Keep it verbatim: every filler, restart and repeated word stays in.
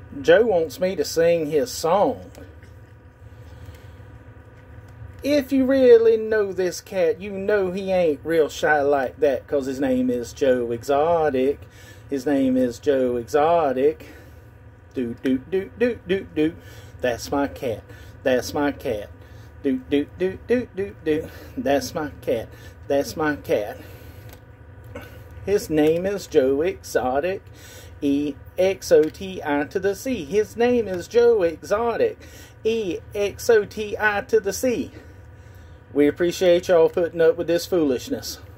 Joe wants me to sing his song. If you really know this cat, you know he ain't real shy like that, 'cause his name is Joe Exotic. His name is Joe Exotic. Do, do, do, do, do, do. That's my cat. That's my cat. Do, do, do, do, do, do. That's my cat. That's my cat. His name is Joe Exotic. E X O T I to the C. His name is Joe Exotic. E X O T I to the C. We appreciate y'all putting up with this foolishness.